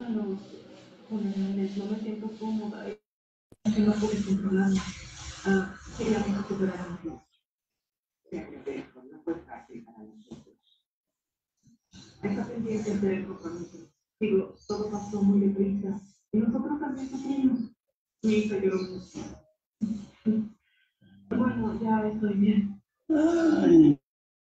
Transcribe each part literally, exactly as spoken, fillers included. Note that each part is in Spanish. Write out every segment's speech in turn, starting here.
los funerales, no me siento cómoda y que no pude controlarme. Ah, quería recuperar mi vida. Siempre esto no fue fácil para nosotros. Está pendiente de hacer el compromiso. Digo, todo pasó muy deprisa y nosotros también sufrimos. Mi hija lloró mucho. Bueno, ya estoy bien. Ay.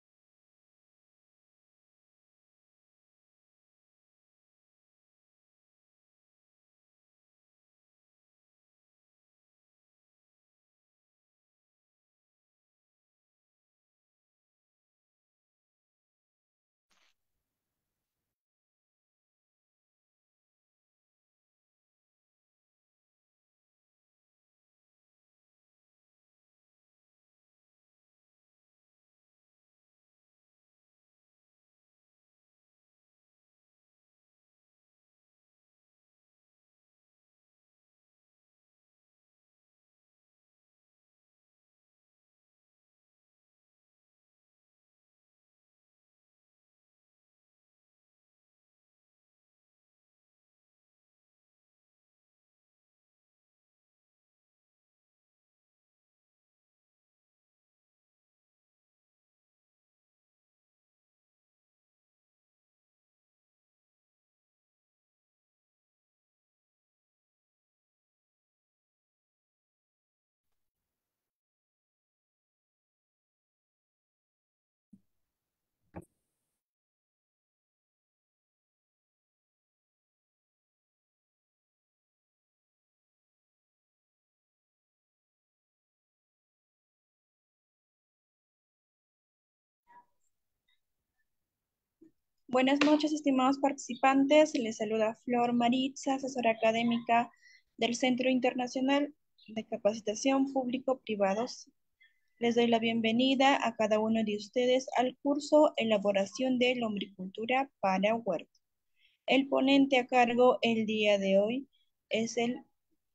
Buenas noches, estimados participantes. Les saluda Flor Maritza, asesora académica del Centro Internacional de Capacitación Público-Privados. Les doy la bienvenida a cada uno de ustedes al curso Elaboración de Lombricultura para Huerto. El ponente a cargo el día de hoy es el,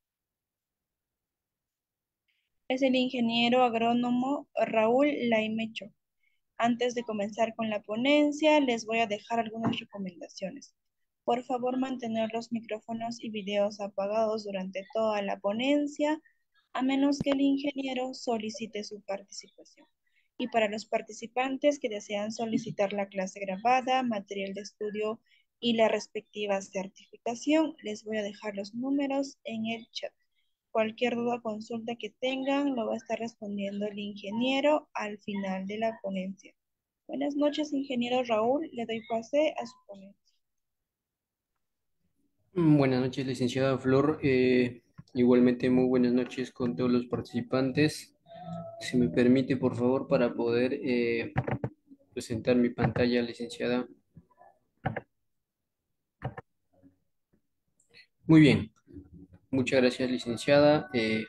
es el ingeniero agrónomo Raúl Laimecho. Antes de comenzar con la ponencia, les voy a dejar algunas recomendaciones. Por favor, mantener los micrófonos y videos apagados durante toda la ponencia, a menos que el ingeniero solicite su participación. Y para los participantes que desean solicitar la clase grabada, material de estudio y la respectiva certificación, les voy a dejar los números en el chat. Cualquier duda o consulta que tengan, lo va a estar respondiendo el ingeniero al final de la ponencia. Buenas noches, ingeniero Raúl. Le doy pase a su ponencia. Mm, Buenas noches, licenciada Flor. Eh, igualmente, muy buenas noches con todos los participantes. Si me permite, por favor, para poder eh, presentar mi pantalla, licenciada. Muy bien, muchas gracias, licenciada. Eh,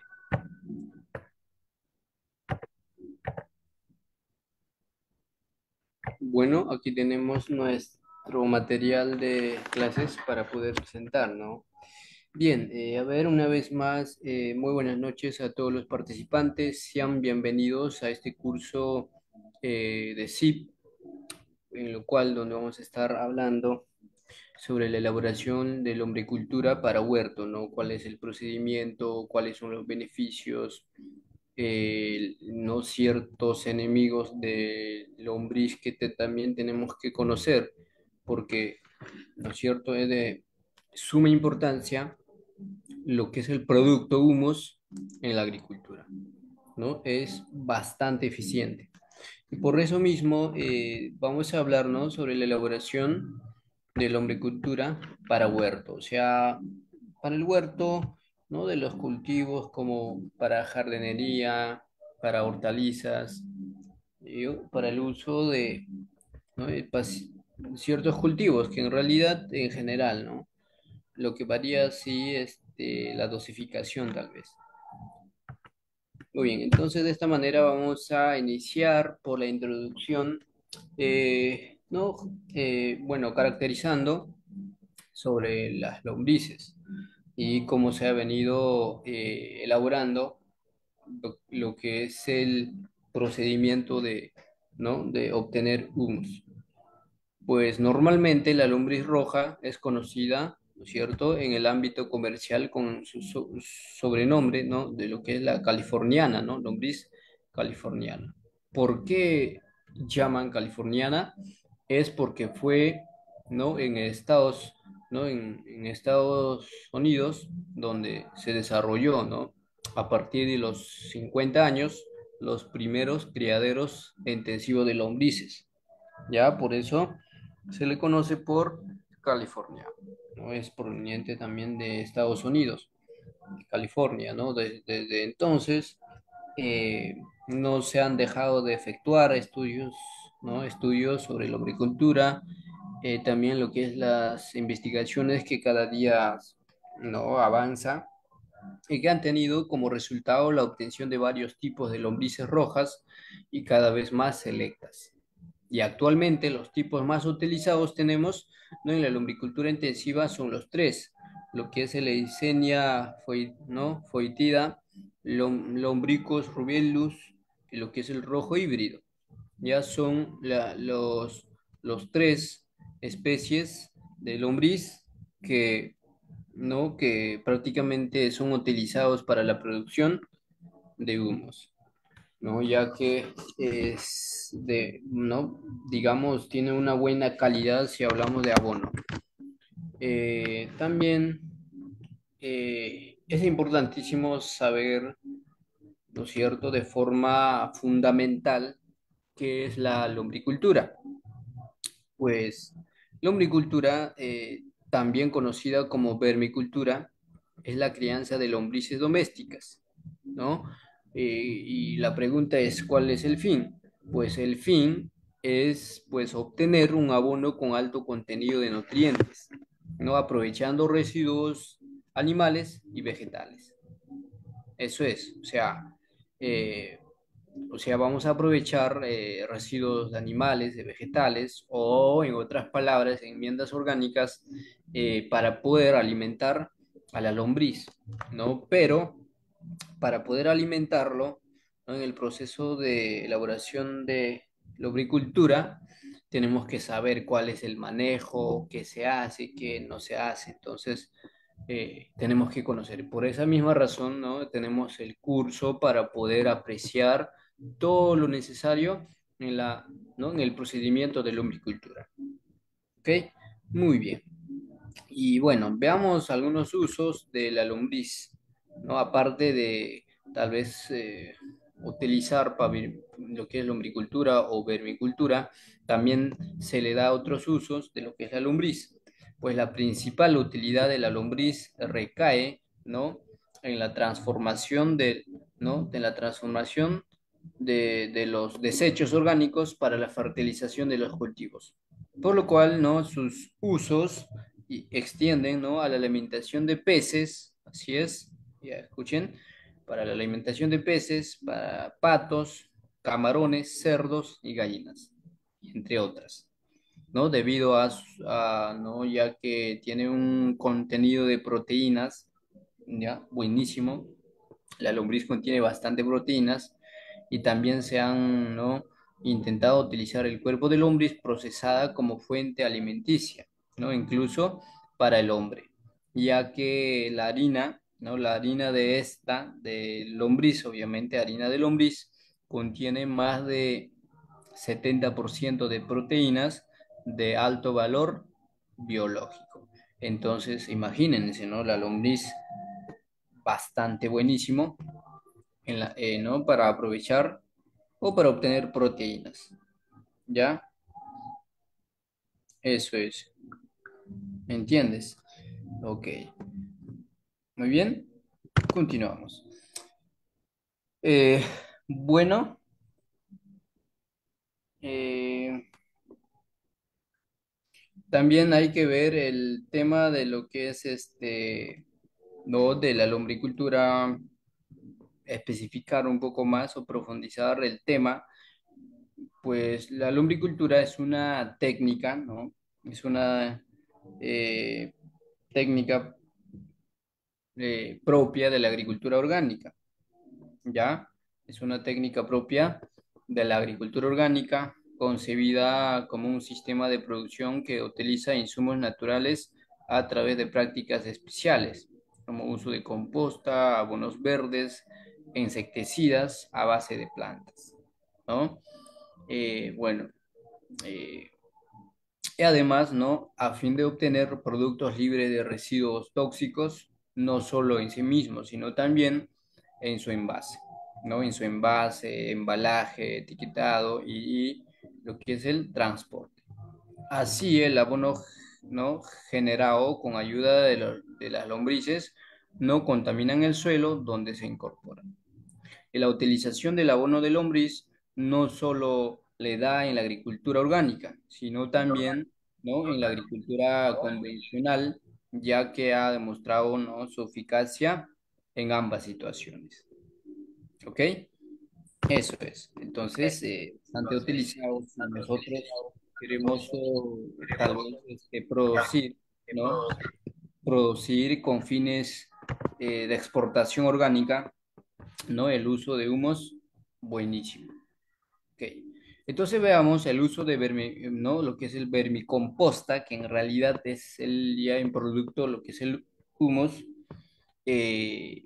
bueno, aquí tenemos nuestro material de clases para poder presentar, ¿no? Bien, eh, a ver, una vez más, eh, muy buenas noches a todos los participantes. Sean bienvenidos a este curso eh, de S I P, en lo cual donde vamos a estar hablando sobre la elaboración de la lombricultura para huerto, ¿no? ¿Cuál es el procedimiento? ¿Cuáles son los beneficios? Eh, no ciertos enemigos de lombriz que te- también tenemos que conocer, porque, ¿no es cierto?, es de suma importancia lo que es el producto humus en la agricultura, ¿no? Es bastante eficiente. Y por eso mismo eh, vamos a hablar, ¿no?, sobre la elaboración de la hombricultura para huerto, o sea, para el huerto, ¿no?, de los cultivos como para jardinería, para hortalizas, y para el uso de, ¿no?, de pas- ciertos cultivos que en realidad en general, ¿no? Lo que varía sí este, la dosificación tal vez. Muy bien, entonces de esta manera vamos a iniciar por la introducción, eh, ¿no? Eh, bueno, caracterizando sobre las lombrices y cómo se ha venido eh, elaborando lo, lo que es el procedimiento de, ¿no?, de obtener humus. Pues normalmente la lombriz roja es conocida ¿no es cierto?, en el ámbito comercial con su so- sobrenombre, ¿no?, de lo que es la californiana, ¿no?, lombriz californiana. ¿Por qué llaman californiana? Es porque fue, ¿no?, en Estados, ¿no?, en, en Estados Unidos donde se desarrolló, ¿no?, a partir de los cincuenta años, los primeros criaderos intensivos de lombrices. Ya, por eso se le conoce por California, ¿no? Es proveniente también de Estados Unidos, California, ¿no? De- Desde entonces eh, no se han dejado de efectuar estudios, ¿no? Estudios sobre la agricultura, eh, también lo que es las investigaciones que cada día, ¿no?, avanza y que han tenido como resultado la obtención de varios tipos de lombrices rojas y cada vez más selectas. Y actualmente los tipos más utilizados tenemos, ¿no?, en la lombricultura intensiva son los tres, lo que es el Eisenia foi- ¿no?, foetida, lom- Lombricus rubellus y lo que es el rojo híbrido. Ya son la- los, los tres especies de lombriz que, ¿no?, que prácticamente son utilizados para la producción de humos, ¿no? Ya que es de, ¿no?, digamos, tiene una buena calidad si hablamos de abono. Eh, también eh, es importantísimo saber, ¿no es cierto?, de forma fundamental qué es la lombricultura. Pues la lombricultura, eh, también conocida como vermicultura, es la crianza de lombrices domésticas, ¿no? Eh, y la pregunta es, ¿cuál es el fin? Pues el fin es, pues, obtener un abono con alto contenido de nutrientes, ¿no? Aprovechando residuos animales y vegetales. Eso es, o sea, eh, o sea, vamos a aprovechar eh, residuos de animales, de vegetales, o en otras palabras, enmiendas orgánicas, eh, para poder alimentar a la lombriz, ¿no? Pero para poder alimentarlo, ¿no?, en el proceso de elaboración de lombricultura, tenemos que saber cuál es el manejo, qué se hace, qué no se hace. Entonces, eh, tenemos que conocer. Por esa misma razón, ¿no?, tenemos el curso para poder apreciar todo lo necesario en la, ¿no?, en el procedimiento de lombricultura. ¿Ok? Muy bien. Y bueno, veamos algunos usos de la lombriz, ¿no? Aparte de tal vez eh, utilizar para ver- lo que es lombricultura o vermicultura, también se le da otros usos de lo que es la lombriz. Pues la principal utilidad de la lombriz recae, ¿no?, en la transformación de, ¿no?, de la transformación de, de los desechos orgánicos para la fertilización de los cultivos. Por lo cual, ¿no?, sus usos y extienden, ¿no?, a la alimentación de peces, así es, ya escuchen, para la alimentación de peces, para patos, camarones, cerdos y gallinas, entre otras, ¿no? Debido a, su- a, ¿no?, ya que tiene un contenido de proteínas, ya, buenísimo. La lombriz contiene bastante proteínas y también se han, ¿no?, intentado utilizar el cuerpo de lombriz procesada como fuente alimenticia, ¿no?, incluso para el hombre, ya que la harina, ¿no?, la harina de esta, de lombriz, obviamente harina de lombriz, contiene más de setenta por ciento de proteínas de alto valor biológico. Entonces, imagínense, ¿no?, la lombriz bastante buenísimo en la, eh, ¿no?, para aprovechar o para obtener proteínas. ¿Ya? Eso es. ¿Me entiendes? Ok. Muy bien. Continuamos. Eh, bueno, eh, también hay que ver el tema de lo que es este, ¿no?, de la lombricultura, especificar un poco más o profundizar el tema. Pues la lumbricultura es una técnica, ¿no? Es una eh, técnica eh, propia de la agricultura orgánica, ¿ya? Es una técnica propia de la agricultura orgánica, concebida como un sistema de producción que utiliza insumos naturales a través de prácticas especiales, como uso de composta, abonos verdes, insecticidas a base de plantas, ¿no? Eh, bueno, eh, y además, ¿no? A fin de obtener productos libres de residuos tóxicos, no solo en sí mismos, sino también en su envase, ¿no? En su envase, embalaje, etiquetado y lo que es el transporte. Así el abono, ¿no? Generado con ayuda de, los- de las lombrices no contaminan el suelo donde se incorporan. Y la utilización del abono de lombriz no solo le da en la agricultura orgánica, sino también, ¿no? En la agricultura convencional, ya que ha demostrado, ¿no? Su eficacia en ambas situaciones. ¿Ok? Eso es. Entonces, eh, bastante utilizado si nosotros queremos eh, tal vez este, producir, ¿no? Producir con fines eh, de exportación orgánica, ¿no? El uso de humos, buenísimo. Ok. Entonces veamos el uso de vermi, ¿no? Lo que es el vermicomposta, que en realidad es el ya en producto, lo que es el humus, eh,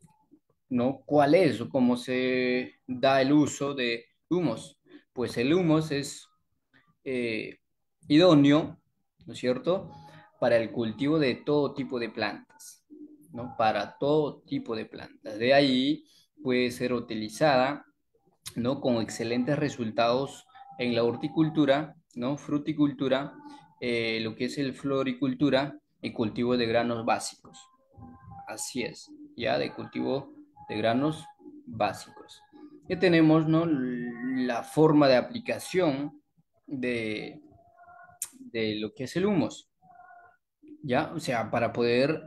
¿no? ¿Cuál es o cómo se da el uso de humus? Pues el humus es eh, idóneo, ¿no es cierto?, para el cultivo de todo tipo de plantas, ¿no? Para todo tipo de plantas. De ahí puede ser utilizada, ¿no? Con excelentes resultados en la horticultura, ¿no? Fruticultura, eh, lo que es el floricultura y cultivo de granos básicos. Así es, ya de cultivo de granos básicos. Ya tenemos, ¿no? La forma de aplicación de, de lo que es el humus, ¿ya? O sea, para poder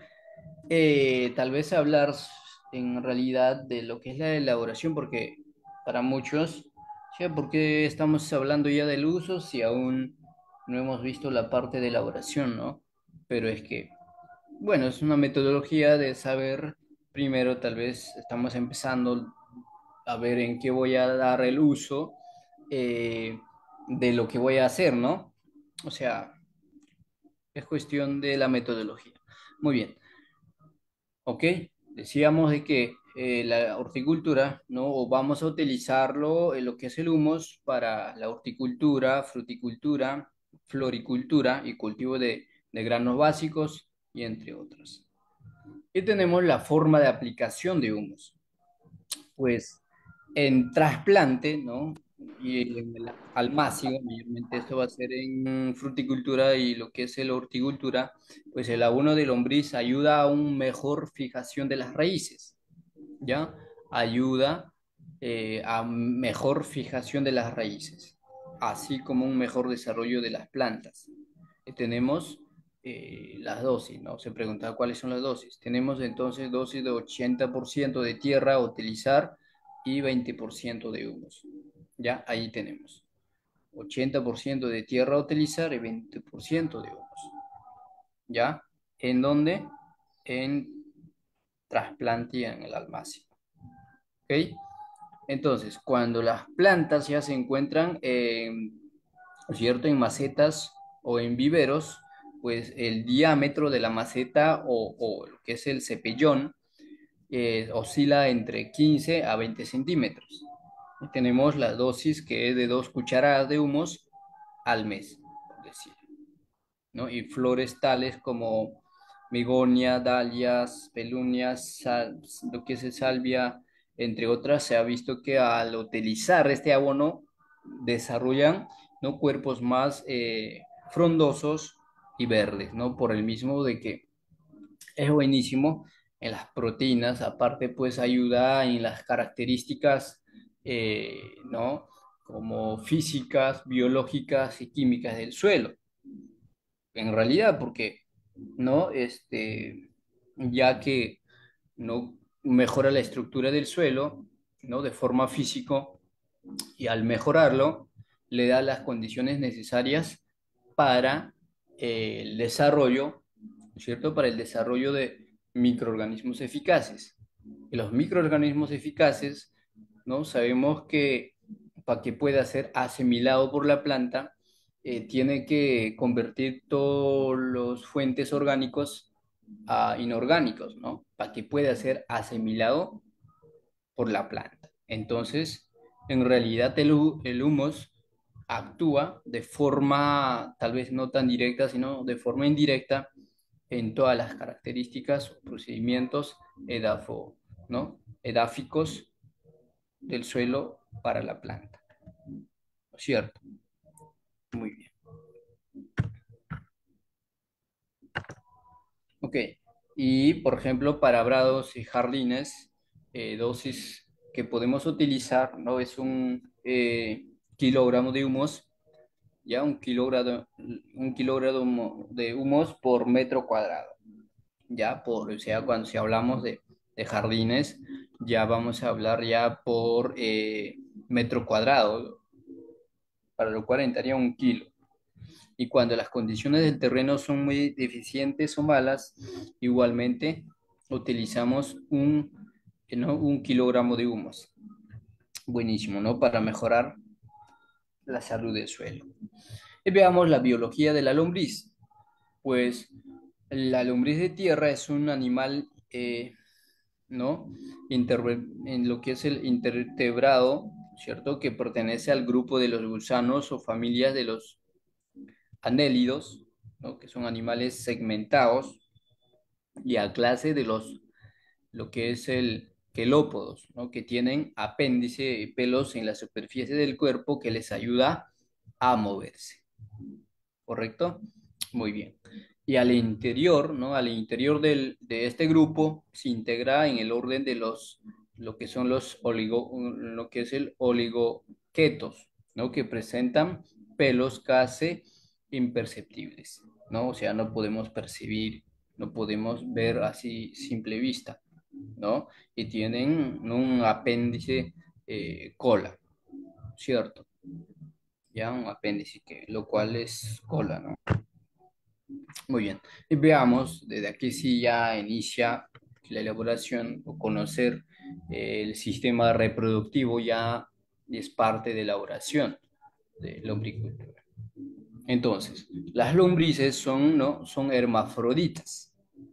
eh, tal vez hablar en realidad de lo que es la elaboración, porque para muchos, ¿sí? ¿Por qué estamos hablando ya del uso si aún no hemos visto la parte de elaboración, ¿no? Pero es que, bueno, es una metodología de saber, primero tal vez estamos empezando a ver en qué voy a dar el uso eh, de lo que voy a hacer, ¿no? O sea, es cuestión de la metodología. Muy bien. ¿Ok? Decíamos de que eh, la horticultura, ¿no? O vamos a utilizarlo en lo que es el humus para la horticultura, fruticultura, floricultura y cultivo de, de granos básicos y entre otros. Y tenemos la forma de aplicación de humus. Pues en trasplante, ¿no? Y en el almácigo, mayormente esto va a ser en fruticultura y lo que es el horticultura, pues el abono de lombriz ayuda a una mejor fijación de las raíces, ¿ya? Ayuda eh, a mejor fijación de las raíces, así como un mejor desarrollo de las plantas. Y tenemos eh, las dosis, ¿no? Se preguntaba cuáles son las dosis. Tenemos entonces dosis de ochenta por ciento de tierra a utilizar y veinte por ciento de humus. Ya, ahí tenemos. ochenta por ciento de tierra a utilizar y veinte por ciento de humus. ¿Ya? ¿En dónde? En trasplante y en el almácigo. ¿Ok? Entonces, cuando las plantas ya se encuentran, eh, ¿cierto? En macetas o en viveros, pues el diámetro de la maceta o, o lo que es el cepellón eh, oscila entre quince a veinte centímetros. Y tenemos la dosis que es de dos cucharadas de humus al mes, por decir, ¿no? Y flores tales como migonia, dalias, pelunias, sal- lo que es salvia, entre otras, se ha visto que al utilizar este abono desarrollan, ¿no? Cuerpos más eh, frondosos y verdes, ¿no? Por el mismo de que es buenísimo en las proteínas, aparte pues ayuda en las características, eh, ¿no? Como físicas, biológicas y químicas del suelo en realidad, porque, ¿no? Este, ya que, ¿no? Mejora la estructura del suelo, ¿no? De forma físico, y al mejorarlo, le da las condiciones necesarias para eh, el desarrollo, ¿no es cierto? Para el desarrollo de microorganismos eficaces. Y los microorganismos eficaces, ¿no? Sabemos que para que pueda ser asimilado por la planta, eh, tiene que convertir todos los fuentes orgánicos a inorgánicos, ¿no? Para que pueda ser asimilado por la planta. Entonces, en realidad el, hu- el humus actúa de forma tal vez no tan directa, sino de forma indirecta en todas las características o procedimientos edafo, ¿no? edáficos del suelo para la planta. ¿No es cierto? Muy bien. Ok. Y, por ejemplo, para prados y jardines, eh, dosis que podemos utilizar, ¿no? Es un eh, kilogramo de humus, ya un kilogramo, un kilogramo de humus por metro cuadrado. Ya por, o sea, cuando si hablamos de, de jardines, ya vamos a hablar ya por eh, metro cuadrado, para lo cual entraría un kilo. Y cuando las condiciones del terreno son muy deficientes o malas, igualmente utilizamos un, ¿no? un kilogramo de humus. Buenísimo, ¿no? Para mejorar la salud del suelo. Y veamos la biología de la lombriz. Pues la lombriz de tierra es un animal, eh, ¿no? Interve- en lo que es el invertebrado, ¿cierto? Que pertenece al grupo de los gusanos o familias de los anélidos, ¿no? Que son animales segmentados, y a clase de los, lo que es el quelópodos, ¿no? Que tienen apéndice y pelos en la superficie del cuerpo que les ayuda a moverse, ¿correcto? Muy bien. Y al interior, ¿no? Al interior del, de este grupo se integra en el orden de los, lo que son los oligo, lo que es el oligoquetos, ¿no? Que presentan pelos casi imperceptibles, ¿no? O sea, no podemos percibir, no podemos ver así simple vista, ¿no? Y tienen, ¿no? un apéndice eh, cola, ¿cierto? Ya un apéndice, que, lo cual es cola, ¿no? Muy bien. Y veamos, desde aquí sí ya inicia la elaboración o conocer eh, el sistema reproductivo, ya es parte de la oración de lombricultura. Entonces, las lombrices son, ¿no? son hermafroditas.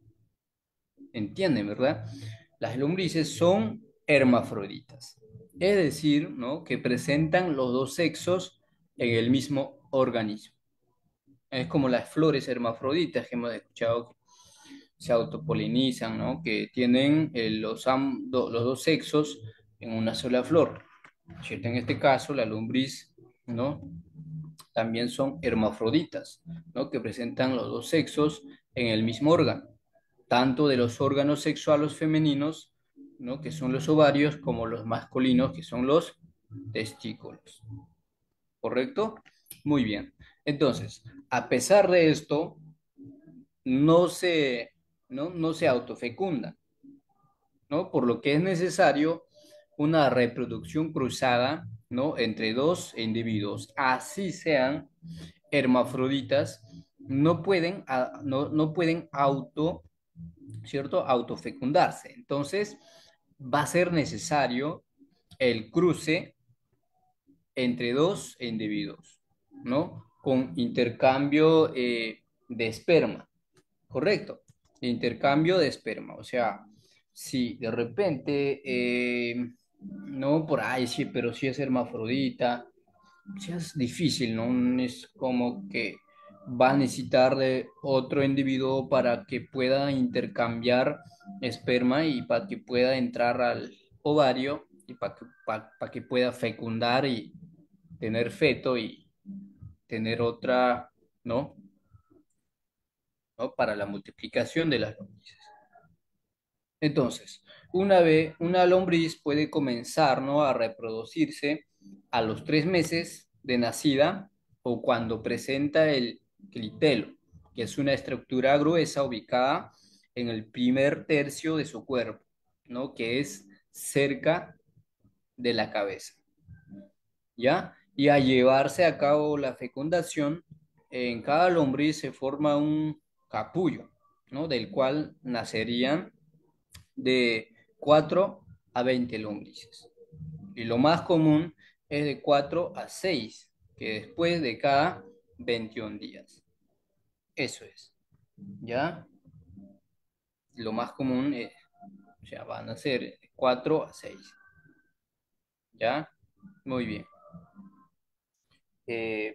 ¿Entienden, verdad? Las lombrices son hermafroditas. Es decir, ¿no? que presentan los dos sexos en el mismo organismo. Es como las flores hermafroditas que hemos escuchado que se autopolinizan, ¿no? Que tienen eh, los, am- do- los dos sexos en una sola flor, ¿cierto? En este caso, la lombriz, ¿no? También son hermafroditas, ¿no? Que presentan los dos sexos en el mismo órgano, tanto de los órganos sexuales femeninos, ¿no? Que son los ovarios, como los masculinos, que son los testículos. ¿Correcto? Muy bien. Entonces, a pesar de esto, no se, ¿no? no se autofecunda, ¿no? Por lo que es necesario una reproducción cruzada, ¿no? entre dos individuos, así sean hermafroditas, no pueden, a- no, no pueden auto, ¿cierto? autofecundarse. Entonces, va a ser necesario el cruce entre dos individuos, ¿no? Con intercambio eh, de esperma, ¿correcto? Intercambio de esperma, o sea, si de repente, eh, no por ahí, sí, pero si es hermafrodita, sí es difícil, ¿no? Es como que va a necesitar de otro individuo para que pueda intercambiar esperma y para que pueda entrar al ovario y para que, pa- pa que pueda fecundar y tener feto y tener otra, ¿no? ¿no? Para la multiplicación de las lombrices. Entonces, una vez, una lombriz puede comenzar, ¿no? a reproducirse a los tres meses de nacida o cuando presenta el clitelo, que es una estructura gruesa ubicada en el primer tercio de su cuerpo, ¿no? Que es cerca de la cabeza. ¿Ya? Y al llevarse a cabo la fecundación, en cada lombriz se forma un capullo, ¿no? Del cual nacerían de cuatro a veinte lombrices. Y lo más común es de cuatro a seis, que después de cada veintiún días. Eso es, ¿ya? Lo más común es, o sea, van a ser cuatro a seis, ¿ya? Muy bien. Eh,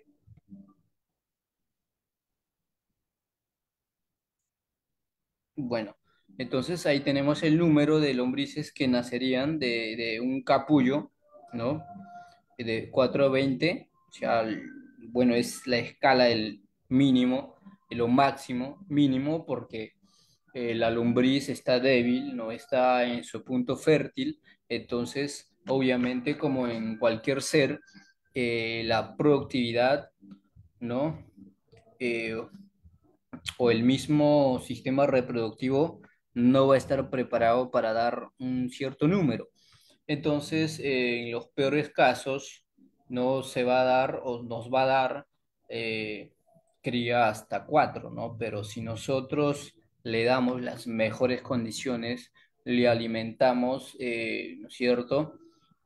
bueno, entonces ahí tenemos el número de lombrices que nacerían de, de un capullo, ¿no? De cuatro a veinte, o sea, el- bueno, es la escala del mínimo, de lo máximo, mínimo, porque eh, la lombriz está débil, no está en su punto fértil, entonces, obviamente, como en cualquier ser, eh, la productividad, ¿no? Eh, o el mismo sistema reproductivo no va a estar preparado para dar un cierto número. Entonces, eh, en los peores casos, no se va a dar o nos va a dar eh, cría hasta cuatro, ¿no? Pero si nosotros le damos las mejores condiciones, le alimentamos, eh, ¿no es cierto?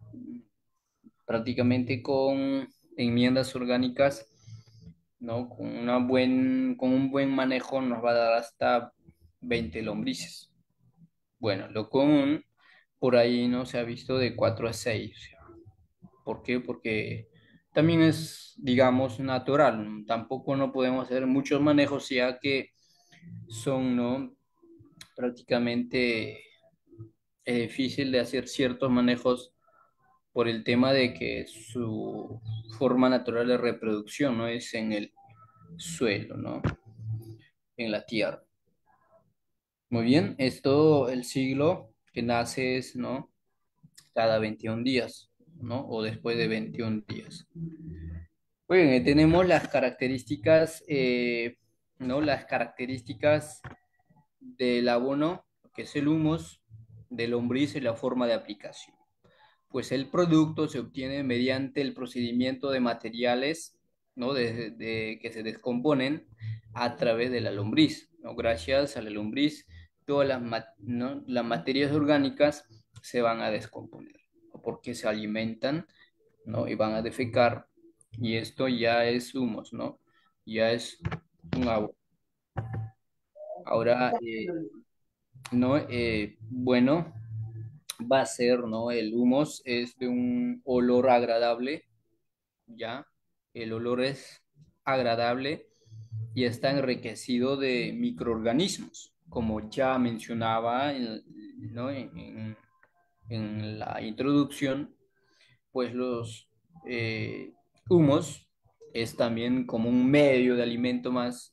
Prácticamente con enmiendas orgánicas, ¿no? Con una buen, con un buen manejo nos va a dar hasta veinte lombrices. Bueno, lo común por ahí no se ha visto de cuatro a seis. O sea, ¿por qué? Porque también es, digamos, natural. ¿No? Tampoco no podemos hacer muchos manejos ya que son, ¿no? Prácticamente es difícil de hacer ciertos manejos por el tema de que su forma natural de reproducción no es en el suelo, ¿no? En la tierra. Muy bien, esto el siglo que nace es, ¿no? Cada veintiún días, ¿no? O después de veintiún días. Muy bien, eh, tenemos las características, eh, ¿no? Las características del abono, que es el humus, del lombriz y la forma de aplicación. Pues el producto se obtiene mediante el procedimiento de materiales, ¿no? De, de- que se descomponen a través de la lombriz, ¿no? Gracias a la lombriz, todas las, ma- ¿no? las materias orgánicas se van a descomponer, ¿no? Porque se alimentan, ¿no? Y van a defecar, y esto ya es humus, ¿no? Ya es un agua. Ahora, eh, ¿no? Eh, bueno, va a ser, ¿no? El humus es de un olor agradable, ¿ya? El olor es agradable y está enriquecido de microorganismos, como ya mencionaba en, ¿no? en, en- en la introducción, pues los eh, humos es también como un medio de alimento más,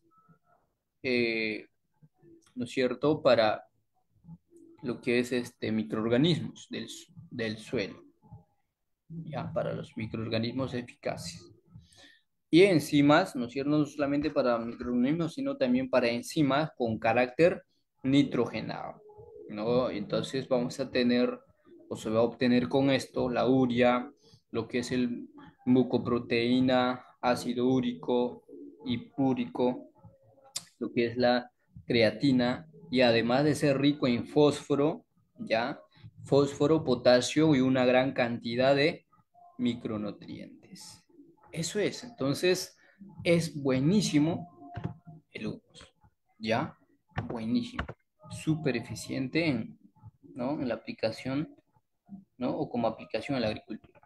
eh, ¿no es cierto?, para lo que es este microorganismos del, del suelo, ya, para los microorganismos eficaces. Y enzimas, ¿no es cierto? No solamente para microorganismos, sino también para enzimas con carácter nitrogenado, ¿no? Entonces vamos a tener, o se va a obtener con esto, la urea, lo que es el mucoproteína, ácido úrico y púrico, lo que es la creatina, y además de ser rico en fósforo, ¿ya? Fósforo, potasio y una gran cantidad de micronutrientes. Eso es, entonces es buenísimo el humus, ¿ya? Buenísimo, súper eficiente en, ¿no? En la aplicación, ¿no? O como aplicación en la agricultura.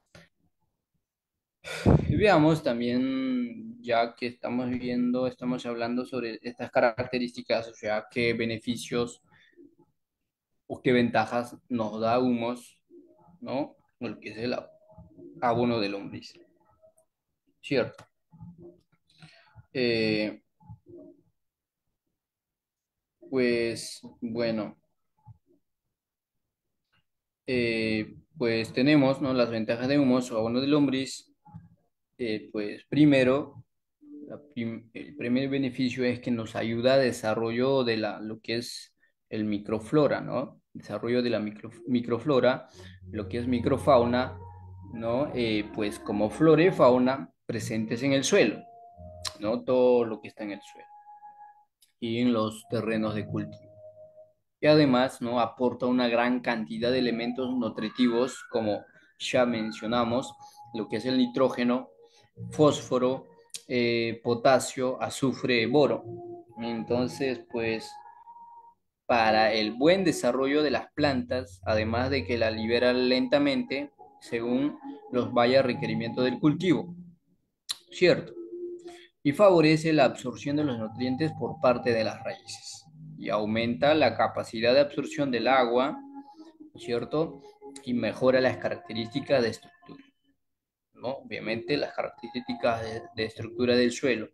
Y veamos también, ya que estamos viendo, estamos hablando sobre estas características, o sea, qué beneficios o qué ventajas nos da humus, ¿no? Lo que es el abono de lombriz, ¿cierto? Eh, pues bueno, eh, pues tenemos, ¿no? Las ventajas de humus o abono de lombriz. Eh, pues primero, la prim- el primer beneficio es que nos ayuda a desarrollo de la, lo que es el microflora, ¿no? Desarrollo de la micro- microflora, lo que es microfauna, ¿no? Eh, pues como flora y fauna presentes en el suelo, ¿no? Todo lo que está en el suelo y en los terrenos de cultivo. Y además, ¿no? Aporta una gran cantidad de elementos nutritivos, como ya mencionamos, lo que es el nitrógeno, fósforo, eh, potasio, azufre, boro. Entonces, pues para el buen desarrollo de las plantas, además de que la libera lentamente según los vaya requerimientos del cultivo, ¿cierto? Y favorece la absorción de los nutrientes por parte de las raíces y aumenta la capacidad de absorción del agua, ¿cierto? Y mejora las características de estructura, ¿no? Obviamente las características de, de estructura del suelo.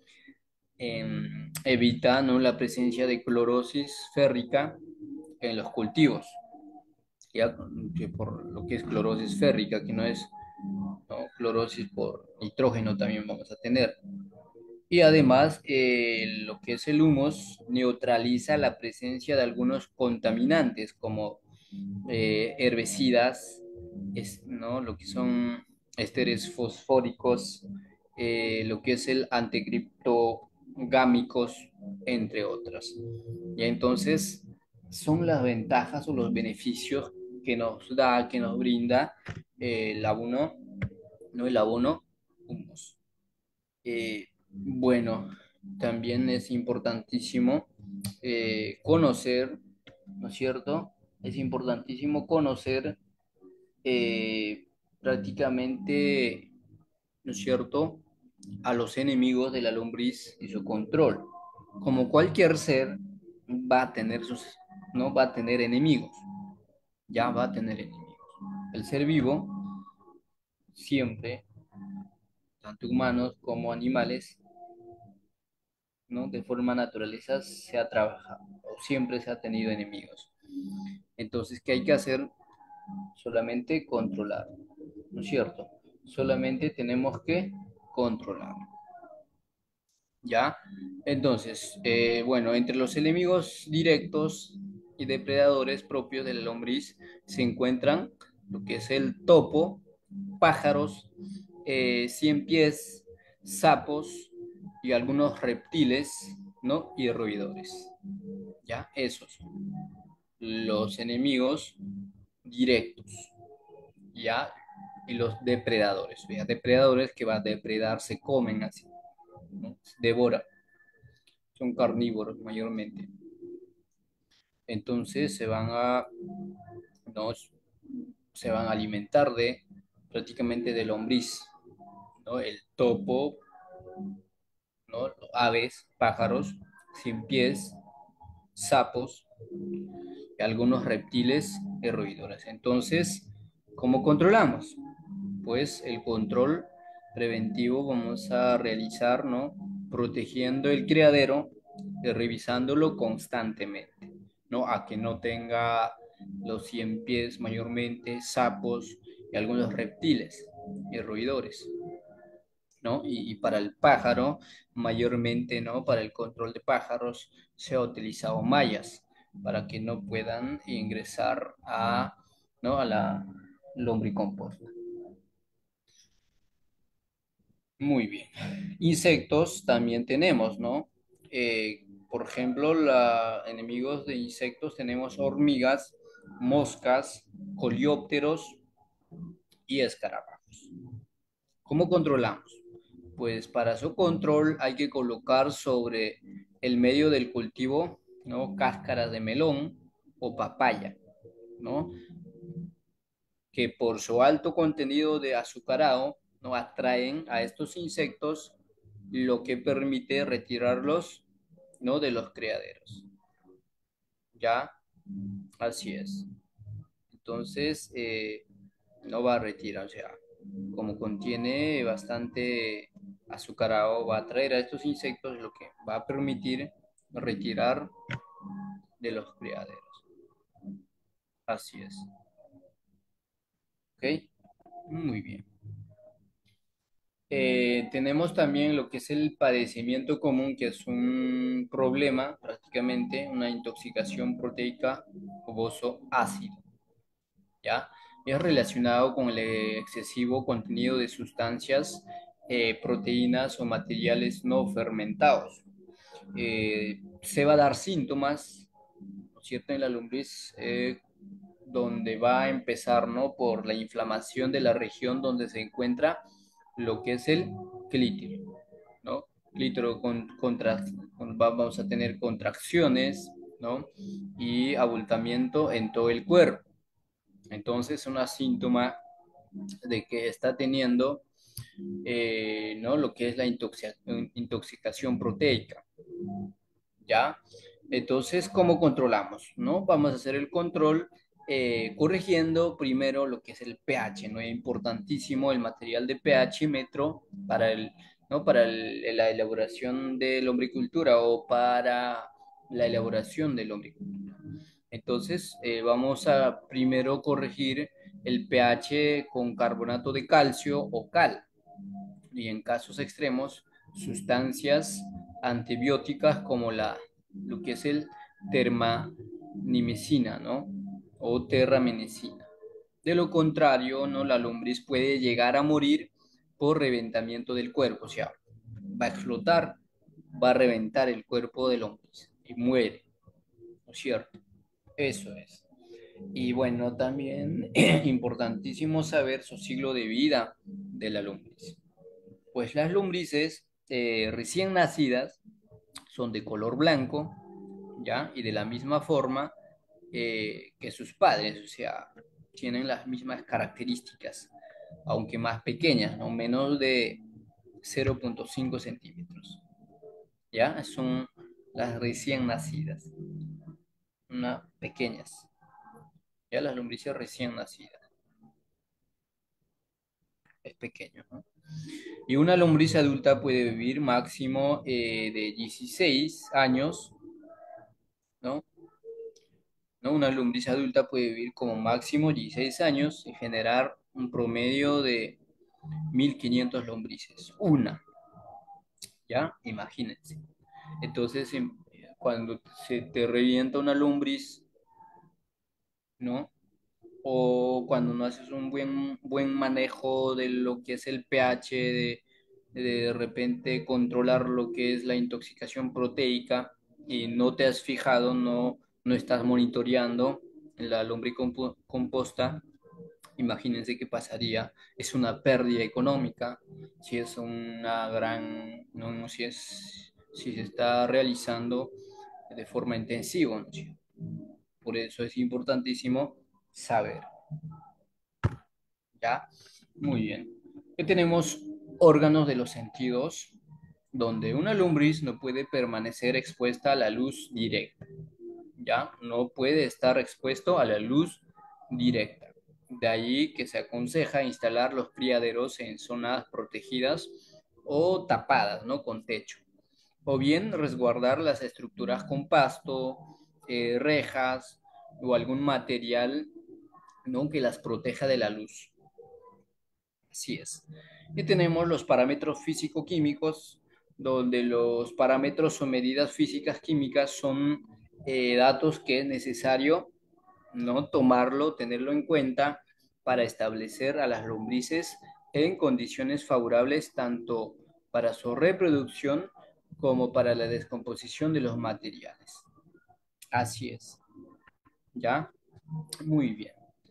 Em, evita, ¿no?, la presencia de clorosis férrica en los cultivos, ya que por lo que es clorosis férrica, que no es, ¿no?, clorosis por nitrógeno también vamos a tener. Y además, eh, lo que es el humus neutraliza la presencia de algunos contaminantes como eh, herbicidas, es, ¿no?, lo que son ésteres fosfóricos, eh, lo que es el anticriptogámicos, entre otras. Y entonces son las ventajas o los beneficios que nos da, que nos brinda eh, el abono, ¿no? El abono humus. Eh, bueno, también es importantísimo eh, conocer, ¿no es cierto? Es importantísimo conocer eh, prácticamente, ¿no es cierto?, a los enemigos de la lombriz y su control. Como cualquier ser va a tener sus, ¿no? Va a tener enemigos, ya va a tener enemigos. El ser vivo siempre, tanto humanos como animales, ¿no?, de forma naturaleza se ha trabajado o siempre se ha tenido enemigos. Entonces, ¿qué hay que hacer? Solamente controlar, ¿no es cierto? Solamente tenemos que controlar, ¿ya? Entonces, eh, bueno, entre los enemigos directos y depredadores propios de la lombriz se encuentran lo que es el topo, pájaros, eh, cien pies, sapos y algunos reptiles, ¿no?, y roedores. ¿Ya? Esos son los enemigos directos, ¿ya? Y los depredadores, ¿ya? Depredadores que va a depredar, se comen así, ¿no? Devora, son carnívoros mayormente. Entonces se van a, ¿no?, se van a alimentar de prácticamente de lombriz, ¿no? El topo, ¿no?, aves, pájaros, cien pies, sapos, y algunos reptiles y roedores. Entonces, ¿cómo controlamos? Pues el control preventivo vamos a realizar, ¿no?, protegiendo el criadero y revisándolo constantemente, ¿no?, a que no tenga los cien pies mayormente, sapos y algunos reptiles y roedores, ¿no? Y, y para el pájaro, mayormente, ¿no?, para el control de pájaros se ha utilizado mallas para que no puedan ingresar a, ¿no?, a la lombricomposta. Muy bien. Insectos también tenemos, ¿no? Eh, por ejemplo, la, enemigos de insectos tenemos hormigas, moscas, coleópteros y escarabajos. ¿Cómo controlamos? Pues para su control hay que colocar sobre el medio del cultivo, ¿no?, cáscaras de melón o papaya, ¿no?, que por su alto contenido de azucarado, ¿no?, atraen a estos insectos, lo que permite retirarlos, ¿no?, de los criaderos. ¿Ya? Así es. Entonces, eh, no va a retirar, o sea, como contiene bastante azucarado, va a atraer a estos insectos, lo que va a permitir retirar de los criaderos. Así es. ¿Ok? Muy bien. Eh, tenemos también lo que es el padecimiento común, que es un problema, prácticamente una intoxicación proteica jugoso ácido, ¿ya? Es relacionado con el excesivo contenido de sustancias, eh, proteínas o materiales no fermentados. Eh, se va a dar síntomas, ¿no es cierto?, en la lombriz, eh, donde va a empezar, ¿no?, por la inflamación de la región donde se encuentra lo que es el clítoris, clítoro con, contra, con- vamos a tener contracciones, ¿no? Y abultamiento en todo el cuerpo. Entonces, es un síntoma de que está teniendo, eh, ¿no? Lo que es la intoxica- intoxicación proteica, ¿ya? Entonces, ¿cómo controlamos, no? Vamos a hacer el control eh, corrigiendo primero lo que es el pH, ¿no? Es importantísimo el material de pH-metro para el, ¿no? Para el- la elaboración de lombricultura o para la elaboración de lombricultura. Entonces, eh, vamos a primero corregir el pH con carbonato de calcio o cal, y en casos extremos, sustancias antibióticas como la, lo que es el termanimicina, ¿no? O terramenicina. De lo contrario, ¿no? La lombriz puede llegar a morir por reventamiento del cuerpo, o sea, va a explotar, va a reventar el cuerpo de lombriz y muere, ¿no es cierto? Eso es. Y bueno, también importantísimo saber su ciclo de vida de la lombriz. Pues las lombrices eh, recién nacidas son de color blanco, ¿ya? Y de la misma forma eh, que sus padres, o sea, tienen las mismas características, aunque más pequeñas, ¿no? Menos de cero punto cinco centímetros, ¿ya? Son las recién nacidas, unas pequeñas, ya las lombrices recién nacidas, es pequeño, ¿no? Y una lombriz adulta puede vivir máximo eh, de dieciséis años, ¿no? ¿No? Una lombriz adulta puede vivir como máximo dieciséis años y generar un promedio de mil quinientas lombrices. Una, ¿ya? Imagínense. Entonces, em, cuando se te revienta una lombriz, ¿no? O cuando no haces un buen, buen manejo de lo que es el pH, de, de repente controlar lo que es la intoxicación proteica y no te has fijado, no, no estás monitoreando la lombricomposta, imagínense qué pasaría. Es una pérdida económica, si es una gran, no, no, si es, si se está realizando de forma intensiva, ¿no? Por eso es importantísimo saber. ¿Ya? Muy bien. Aquí tenemos órganos de los sentidos, donde una lombriz no puede permanecer expuesta a la luz directa, ¿ya? No puede estar expuesto a la luz directa. De ahí que se aconseja instalar los criaderos en zonas protegidas o tapadas, ¿no? Con techo. O bien resguardar las estructuras con pasto, eh, rejas o algún material, ¿no? Que las proteja de la luz. Así es. Y tenemos los parámetros físico-químicos, donde los parámetros o medidas físicas químicas son eh, datos que es necesario, ¿no? Tomarlo, tenerlo en cuenta para establecer a las lombrices en condiciones favorables tanto para su reproducción como para la descomposición de los materiales. Así es. ¿Ya? Muy bien.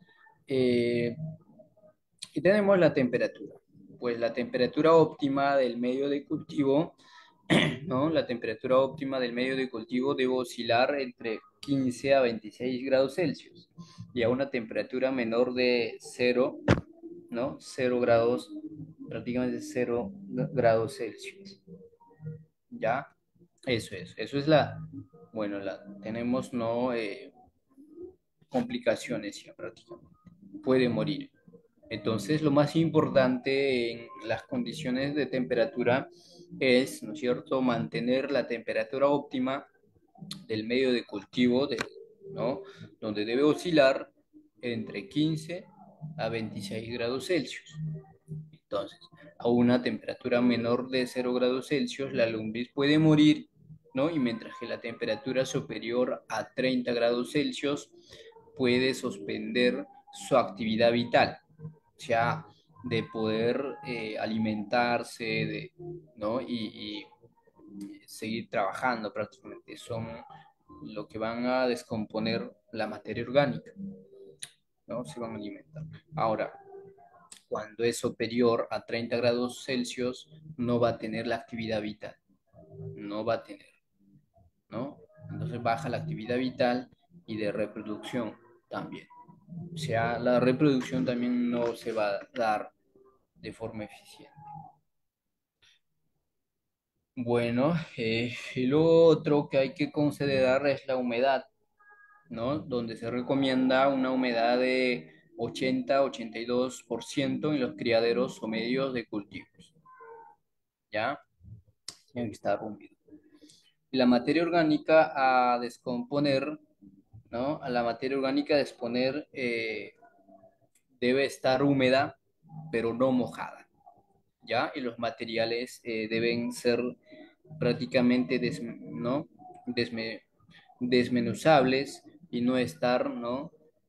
Eh, y tenemos la temperatura. Pues la temperatura óptima del medio de cultivo, ¿no? La temperatura óptima del medio de cultivo debe oscilar entre quince a veintiséis grados Celsius y a una temperatura menor de cero, ¿no? cero grados, prácticamente cero grados Celsius. ¿Ya? Eso es. Eso es la, bueno, la, tenemos, ¿no? Eh, complicaciones ya prácticamente. Puede morir. Entonces, lo más importante en las condiciones de temperatura es, ¿no es cierto?, mantener la temperatura óptima del medio de cultivo, de, ¿no?, donde debe oscilar entre quince a veintiséis grados Celsius. Entonces, a una temperatura menor de cero grados Celsius, la lombriz puede morir, ¿no? Y mientras que la temperatura superior a treinta grados Celsius puede suspender su actividad vital, o sea, de poder eh, alimentarse, de, ¿no? Y, y seguir trabajando prácticamente. Son lo que van a descomponer la materia orgánica, ¿no? Se van a alimentar. Ahora, cuando es superior a treinta grados Celsius, no va a tener la actividad vital. no va a tener, ¿no? Entonces baja la actividad vital y de reproducción también. O sea, la reproducción también no se va a dar de forma eficiente. Bueno, eh, y lo otro que hay que considerar es la humedad, ¿no? Donde se recomienda una humedad de ochenta a ochenta y dos por ciento en los criaderos o medios de cultivos, ¿ya? Tiene que estar húmedo. La materia orgánica a descomponer, ¿no? A la materia orgánica a disponer eh, debe estar húmeda, pero no mojada, ¿ya? Y los materiales eh, deben ser prácticamente des, ¿no? Desme, desmenuzables y no estar, ¿no?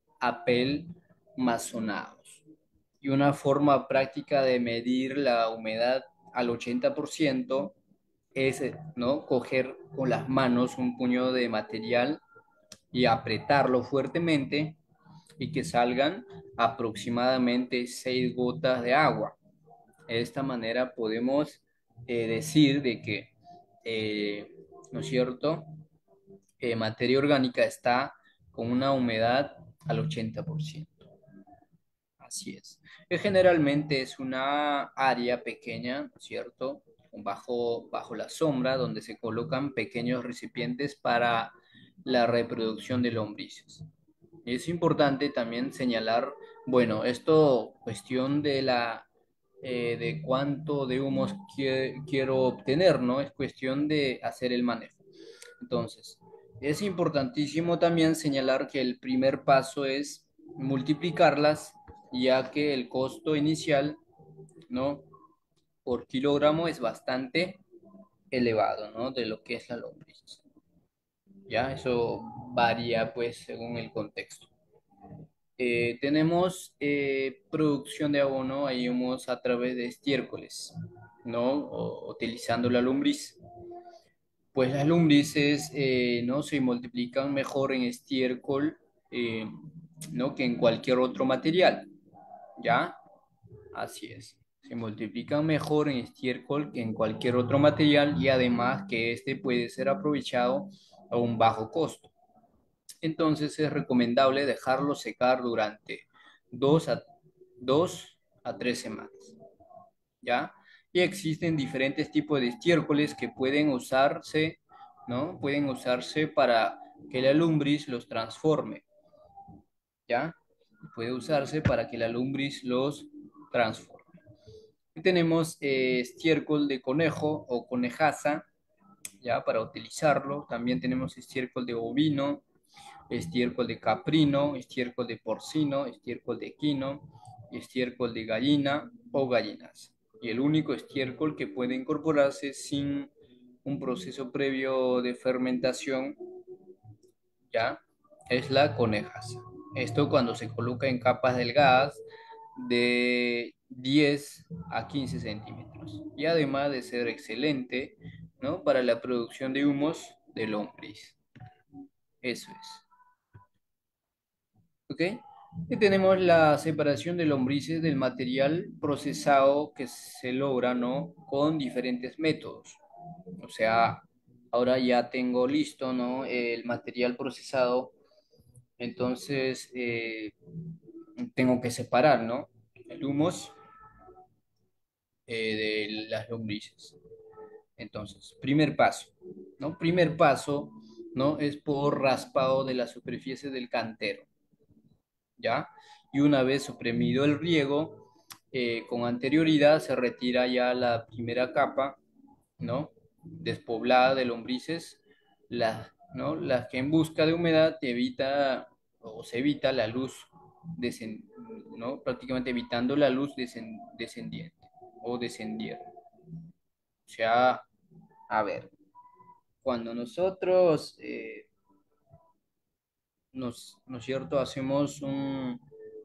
apelmazonados. Y una forma práctica de medir la humedad al ochenta por ciento es, ¿no? coger con las manos un puño de material y apretarlo fuertemente y que salgan aproximadamente seis gotas de agua. De esta manera podemos eh, decir de que, eh, ¿no es cierto? Eh, materia orgánica está con una humedad al ochenta por ciento. Así es. Que generalmente es una área pequeña, ¿no es cierto? Bajo, bajo la sombra, donde se colocan pequeños recipientes para la reproducción de lombrices. Y es importante también señalar, bueno, esto cuestión de la eh, de cuánto de humos qui- quiero obtener, ¿no? Es cuestión de hacer el manejo. Entonces, es importantísimo también señalar que el primer paso es multiplicarlas, ya que el costo inicial, ¿no? por kilogramo es bastante elevado, ¿no? De lo que es la lombriz. Ya, eso varía pues según el contexto. Eh, tenemos eh, producción de abono, ahí vamos a través de estiércoles, ¿no? O- utilizando la lombriz. Pues las lombrices eh, no se multiplican mejor en estiércol eh, ¿no? que en cualquier otro material, ¿ya? Así es. Se multiplican mejor en estiércol que en cualquier otro material y además que este puede ser aprovechado a un bajo costo. Entonces es recomendable dejarlo secar durante dos a, dos a tres semanas, ¿ya? Y existen diferentes tipos de estiércoles que pueden usarse, ¿no? Pueden usarse para que la lumbriz los transforme, ¿ya? Puede usarse para que la lumbriz los transforme. Y tenemos eh, estiércol de conejo o conejaza, ¿ya? Para utilizarlo. También tenemos estiércol de bovino, estiércol de caprino, estiércol de porcino, estiércol de equino, estiércol de gallina o gallinas. Y el único estiércol que puede incorporarse sin un proceso previo de fermentación, ya, es la conejas. Esto cuando se coloca en capas delgadas de diez a quince centímetros. Y además de ser excelente, ¿no? para la producción de humos de lombriz. Eso es. ¿Ok? Y tenemos la separación de lombrices del material procesado que se logra, ¿no? Con diferentes métodos. O sea, ahora ya tengo listo, ¿no? El material procesado, entonces eh, tengo que separar, ¿no? El humus eh, de las lombrices. Entonces, primer paso, ¿no? Primer paso, ¿no? Es por raspado de la superficie del cantero. ¿Ya? Y una vez suprimido el riego, eh, con anterioridad se retira ya la primera capa, ¿no? Despoblada de lombrices, las, ¿no? Las que en busca de humedad evita o se evita la luz, descend, ¿no? Prácticamente evitando la luz descend, descendiente o descendiente. O sea, a ver, cuando nosotros, eh, nos, ¿no es cierto?, hacemos un,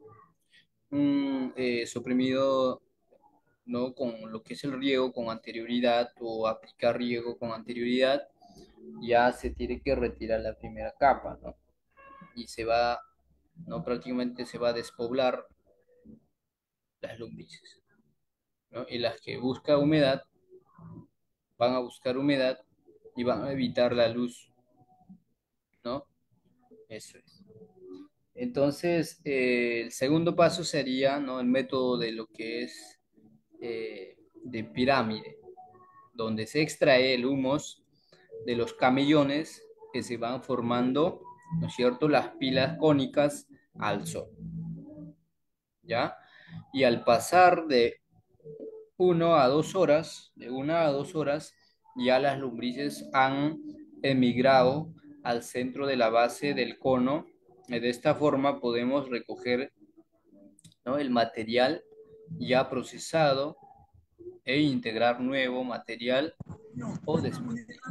un eh, suprimido, ¿no? con lo que es el riego con anterioridad o aplicar riego con anterioridad, ya se tiene que retirar la primera capa, ¿no? Y se va, ¿no? Prácticamente se va a despoblar las lombrices, ¿no? Y las que buscan humedad van a buscar humedad y van a evitar la luz, ¿no? Eso es. Entonces, eh, el segundo paso sería, ¿no? El método de lo que es eh, de pirámide, donde se extrae el humus de los camellones que se van formando, ¿no es cierto?, las pilas cónicas al sol, ¿ya? Y al pasar de uno a dos horas, de una a dos horas, ya las lombrices han emigrado al centro de la base del cono. De esta forma podemos recoger, ¿no?, el material ya procesado e integrar nuevo material o desprendido.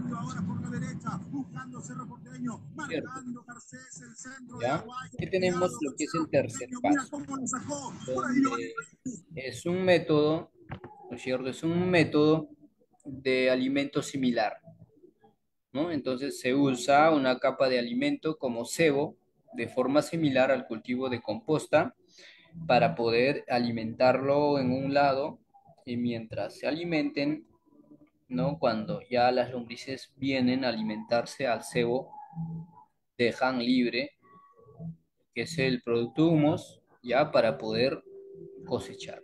¿Cierto? ¿Ya? Aquí tenemos lo que es el tercer paso, donde es un método, ¿no es cierto? Es un método de alimento similar, ¿no? Entonces se usa una capa de alimento como cebo de forma similar al cultivo de composta para poder alimentarlo en un lado y mientras se alimenten, ¿no? Cuando ya las lombrices vienen a alimentarse al cebo, dejan libre, que es el producto humus, ya para poder cosechar.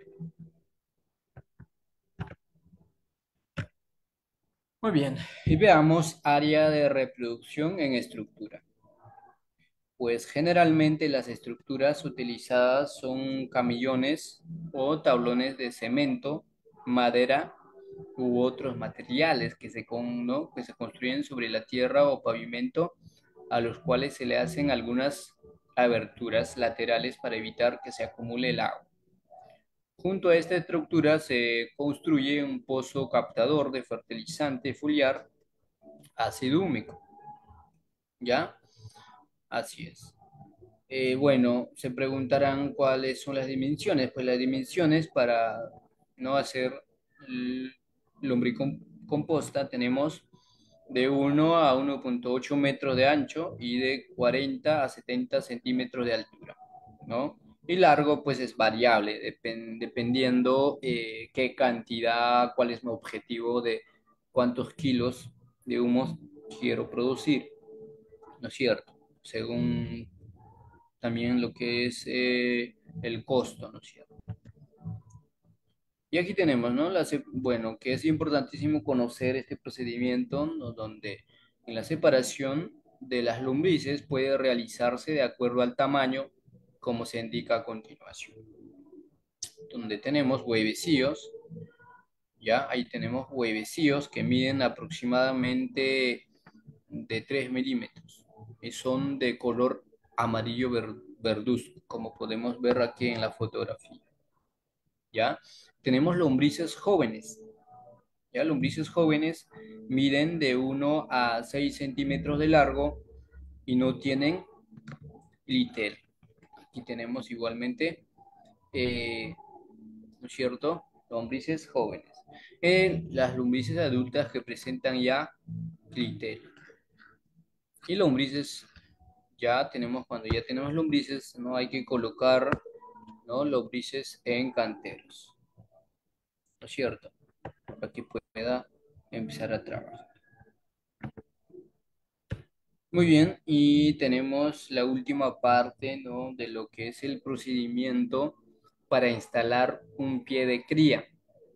Muy bien, y veamos área de reproducción en estructura. Pues generalmente las estructuras utilizadas son camellones o tablones de cemento, madera u otros materiales que se, con, ¿no?, que se construyen sobre la tierra o pavimento, a los cuales se le hacen algunas aberturas laterales para evitar que se acumule el agua. Junto a esta estructura se construye un pozo captador de fertilizante foliar ácido húmico, ¿ya? Así es. Eh, bueno, se preguntarán cuáles son las dimensiones. Pues las dimensiones para no hacer l- lombricomposta tenemos de uno a uno punto ocho metros de ancho y de cuarenta a setenta centímetros de altura, ¿no? Y largo, pues es variable, depen- dependiendo eh, qué cantidad, cuál es mi objetivo de cuántos kilos de humus quiero producir, ¿no es cierto? Según también lo que es eh, el costo, ¿no es cierto? Y aquí tenemos, ¿no? La, se- bueno, que es importantísimo conocer este procedimiento, ¿no?, donde en la separación de las lombrices puede realizarse de acuerdo al tamaño, como se indica a continuación. Donde tenemos huevecillos, ya ahí tenemos huevecillos que miden aproximadamente de tres milímetros y son de color amarillo ver- verduzco, como podemos ver aquí en la fotografía. ¿Ya? Tenemos lombrices jóvenes. ¿Ya? Lombrices jóvenes miden de uno a seis centímetros de largo y no tienen glitter. Aquí tenemos igualmente, eh, ¿no es cierto?, lombrices jóvenes. En las lombrices adultas que presentan ya glitter. Y lombrices, ya tenemos, cuando ya tenemos lombrices, no hay que colocar, ¿no?, lombrices en canteros, ¿no es cierto?, para que pueda empezar a trabajar. Muy bien, y tenemos la última parte, ¿no?, de lo que es el procedimiento para instalar un pie de cría,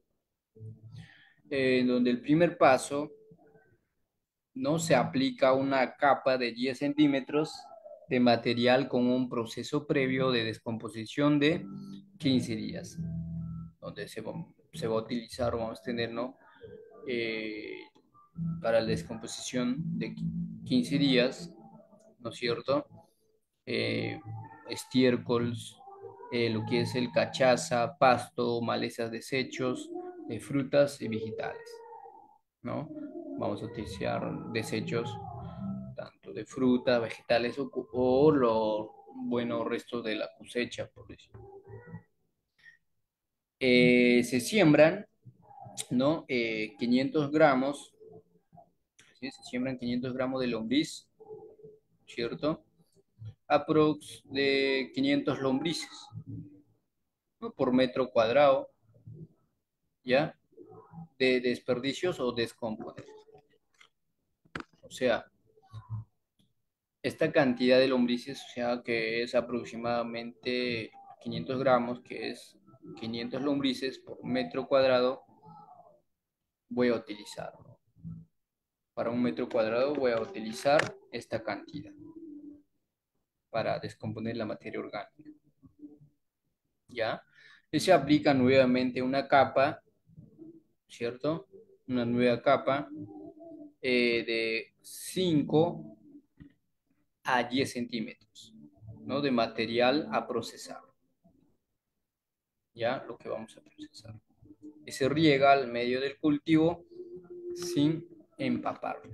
eh, donde el primer paso, ¿no?, se aplica una capa de diez centímetros de material con un proceso previo de descomposición de quince días, donde se va, se va a utilizar, vamos a tener, ¿no?, eh, para la descomposición de quince días, ¿no es cierto?, eh, estiércoles, eh, lo que es el cachaza, pasto, malezas, desechos de frutas y vegetales, ¿no? Vamos a utilizar desechos tanto de frutas, vegetales o, o los buenos restos de la cosecha, por decirlo. Eh, se siembran, ¿no? Eh, quinientos gramos, ¿sí? Se siembran quinientos gramos de lombriz, ¿cierto? Aprox de quinientos lombrices, ¿no?, por metro cuadrado, ¿ya?, de desperdicios o descomponer. O sea, esta cantidad de lombrices, o sea, que es aproximadamente quinientos gramos, que es quinientos lombrices por metro cuadrado, voy a utilizar. Para un metro cuadrado voy a utilizar esta cantidad para descomponer la materia orgánica. ¿Ya? Y se aplica nuevamente una capa, ¿cierto? Una nueva capa eh, de cinco a diez centímetros, ¿no? De material a procesar, ¿ya? Lo que vamos a procesar. Y se riega al medio del cultivo sin empaparlo.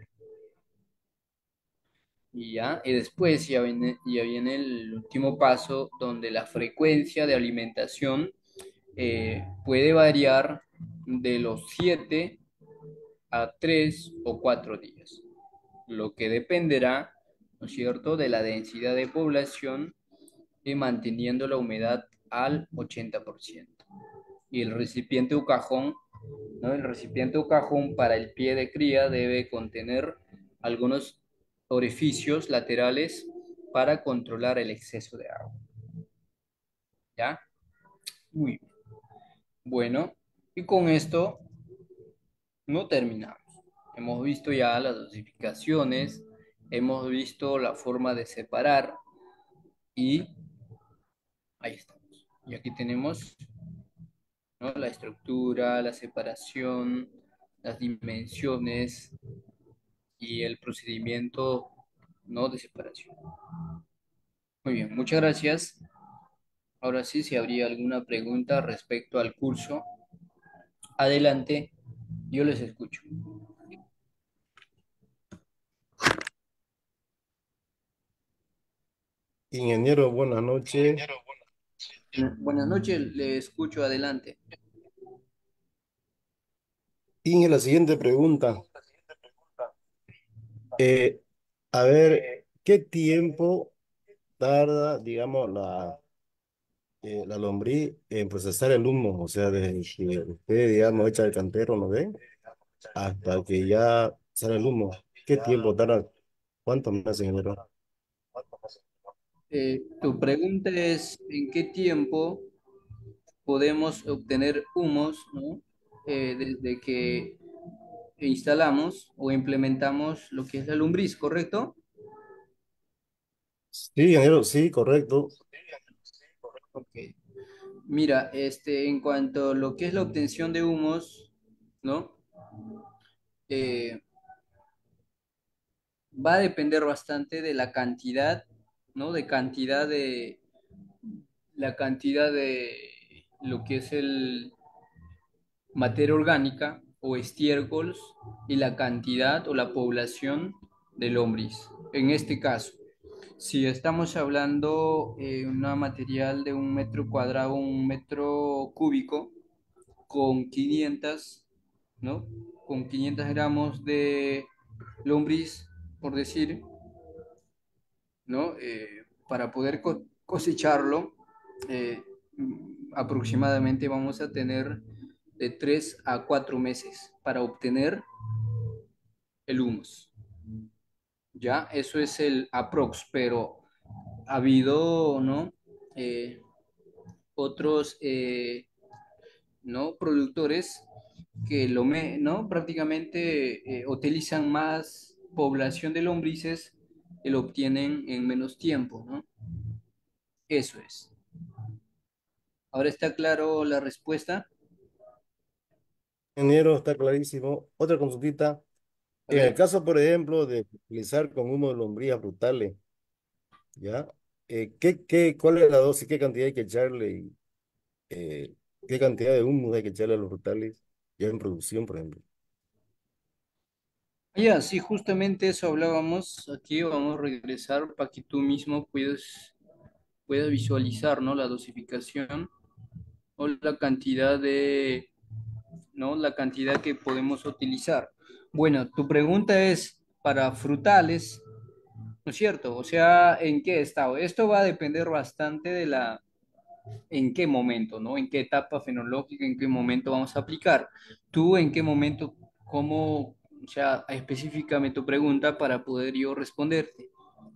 Y ya, y después ya viene, ya viene el último paso donde la frecuencia de alimentación eh, puede variar de los siete a tres o cuatro días, lo que dependerá, ¿no es cierto?, de la densidad de población y manteniendo la humedad al ochenta por ciento. Y el recipiente o cajón, ¿no? El recipiente o cajón para el pie de cría debe contener algunos orificios laterales para controlar el exceso de agua. ¿Ya? Muy bien. Bueno, y con esto no terminamos. Hemos visto ya las dosificaciones, hemos visto la forma de separar y ahí estamos. Y aquí tenemos, ¿no?, la estructura, la separación, las dimensiones y el procedimiento, ¿no?, de separación. Muy bien, muchas gracias. Ahora sí, si habría alguna pregunta respecto al curso, adelante, yo les escucho. Ingeniero, buenas noches. Buenas noches, le escucho, adelante. Y la siguiente pregunta. Eh, a ver, ¿qué tiempo tarda, digamos, la, eh, la lombriz en procesar el humo? O sea, desde que usted, digamos, echa el cantero, ¿no ve? Hasta que ya sale el humo. ¿Qué tiempo tarda? ¿Cuántos meses, ingeniero? Eh, tu pregunta es, ¿en qué tiempo podemos obtener humos, ¿no?, eh, desde que instalamos o implementamos lo que es la lombriz, ¿correcto? Sí, ingeniero, sí, correcto. Ok. Mira, este, en cuanto a lo que es la obtención de humos, ¿no? Eh, Va a depender bastante de la cantidad, ¿no? De cantidad de, la cantidad de lo que es el materia orgánica o estiércoles y la cantidad o la población de lombriz. En este caso, si estamos hablando de eh, un material de un metro cuadrado, un metro cúbico, con quinientos, ¿no? Con quinientos gramos de lombriz, por decir, ¿no? Eh, para poder co- cosecharlo, eh, mm, aproximadamente vamos a tener de tres a cuatro meses para obtener el humus. Ya, eso es el aprox, pero ha habido, ¿no?, Eh, otros, eh, ¿no?, productores que lo me, ¿no?, prácticamente eh, utilizan más población de lombrices y lo obtienen en menos tiempo, ¿no? Eso es. ¿Ahora está claro la respuesta? Ingeniero, está clarísimo. Otra consultita. En el Adelante. caso, por ejemplo, de utilizar con humo de lombriz frutales, ¿ya? Eh, ¿qué, qué, cuál es la dosis, qué cantidad hay que echarle y eh, qué cantidad de humus hay que echarle a los frutales ya en producción, por ejemplo? Ya, sí, justamente eso hablábamos. Aquí vamos a regresar para que tú mismo puedas, puedas visualizar, ¿no?, la dosificación o la cantidad de, ¿no?, la cantidad que podemos utilizar. Bueno, tu pregunta es para frutales, ¿no es cierto? O sea, ¿en qué estado? Esto va a depender bastante de la, en qué momento, ¿no? En qué etapa fenológica, en qué momento vamos a aplicar. ¿Tú en qué momento, cómo, O sea, específicame tu pregunta para poder yo responderte.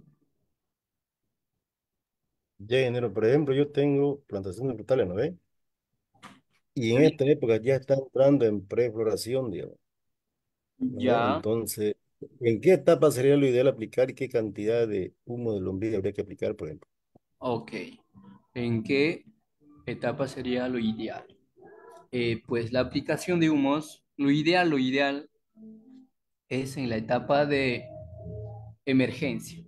Ya, ingeniero, por ejemplo, yo tengo plantaciones frutales, ¿no ve? Y en Bien. esta época ya está entrando en prefloración, digamos, ¿no ve? Ya, Entonces, ¿en qué etapa sería lo ideal aplicar y qué cantidad de humo de lombriz habría que aplicar, por ejemplo? ok. ¿En qué etapa sería lo ideal? Eh, pues la aplicación de humos, lo ideal, lo ideal es en la etapa de emergencia.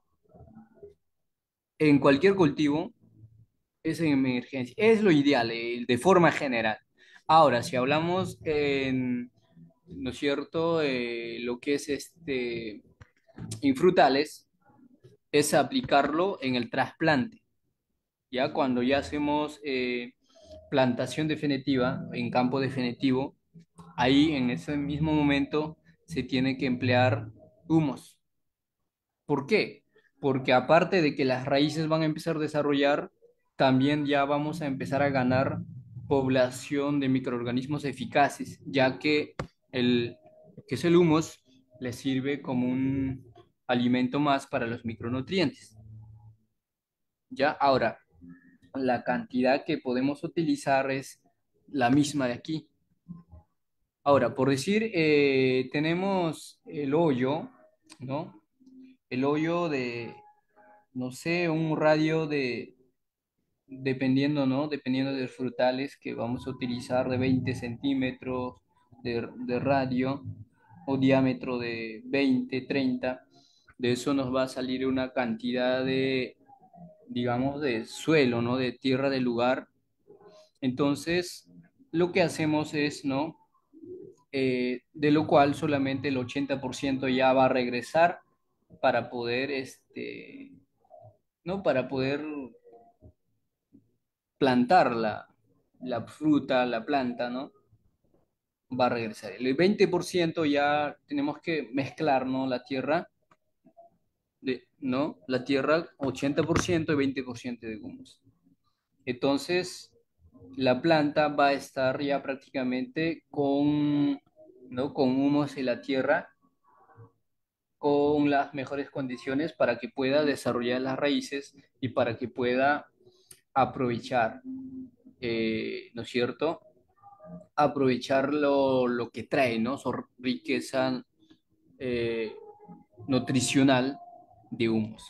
En cualquier cultivo es en emergencia. Es lo ideal, eh, de forma general. Ahora, si hablamos en, ¿no es cierto? Eh, lo que es este, en frutales, es aplicarlo en el trasplante. Ya cuando ya hacemos eh, plantación definitiva, en campo definitivo, ahí en ese mismo momento se tiene que emplear humos. ¿Por qué? Porque aparte de que las raíces van a empezar a desarrollar, también ya vamos a empezar a ganar población de microorganismos eficaces, ya que el que es el humus le sirve como un alimento más para los micronutrientes. Ya ahora, la cantidad que podemos utilizar es la misma de aquí. Ahora, por decir, eh, tenemos el hoyo, ¿no? El hoyo de, no sé, un radio de, dependiendo, ¿no? Dependiendo de los frutales que vamos a utilizar, de veinte centímetros de, de radio o diámetro de veinte, treinta. De eso nos va a salir una cantidad de, digamos, de suelo, ¿no? De tierra del lugar. Entonces, lo que hacemos es, ¿no? Eh, de lo cual solamente el ochenta por ciento ya va a regresar para poder, este, ¿no? Para poder plantar la, la fruta, la planta, ¿no? Va a regresar. El veinte por ciento ya tenemos que mezclar, ¿no? La tierra, de, ¿no? La tierra, ochenta por ciento y veinte por ciento de humus. Entonces, la planta va a estar ya prácticamente con, ¿no? Con humus en la tierra, con las mejores condiciones para que pueda desarrollar las raíces y para que pueda aprovechar, eh, ¿no es cierto? Aprovechar lo, lo que trae, ¿no? Su riqueza eh, nutricional de humus.